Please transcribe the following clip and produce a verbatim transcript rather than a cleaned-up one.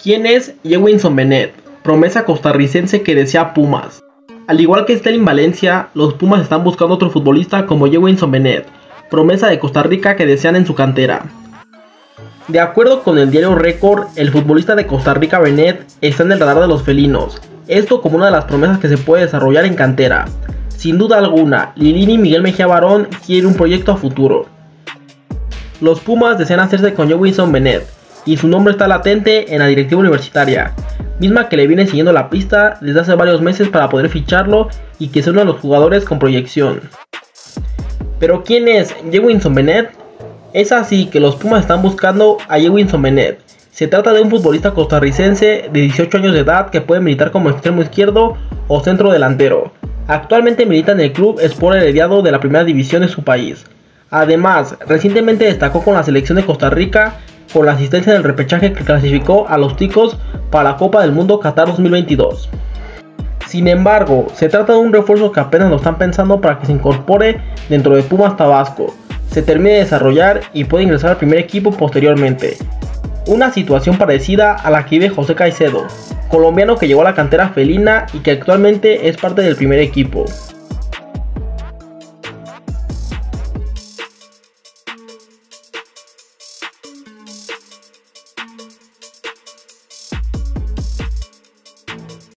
¿Quién es Jewinson Benet, promesa costarricense que desea Pumas? Al igual que Sterling Valencia, los Pumas están buscando otro futbolista como Jewinson Benet, promesa de Costa Rica que desean en su cantera. De acuerdo con el diario Record, el futbolista de Costa Rica Benet está en el radar de los felinos, esto como una de las promesas que se puede desarrollar en cantera. Sin duda alguna, Lilini y Miguel Mejía Barón quieren un proyecto a futuro. Los Pumas desean hacerse con Jewinson Benet, y su nombre está latente en la directiva universitaria, misma que le viene siguiendo la pista desde hace varios meses para poder ficharlo y que sea uno de los jugadores con proyección. Pero ¿quién es Jewinson Benet? Es así que los Pumas están buscando a Jewinson Benet. Se trata de un futbolista costarricense de dieciocho años de edad que puede militar como extremo izquierdo o centro delantero. Actualmente milita en el club Sport Herediano de la primera división de su país. Además, recientemente destacó con la selección de Costa Rica con la asistencia del repechaje que clasificó a los ticos para la Copa del Mundo Qatar dos mil veintidós. Sin embargo, se trata de un refuerzo que apenas lo están pensando para que se incorpore dentro de Pumas Tabasco, se termine de desarrollar y pueda ingresar al primer equipo posteriormente. Una situación parecida a la que vive José Caicedo, colombiano que llegó a la cantera felina y que actualmente es parte del primer equipo.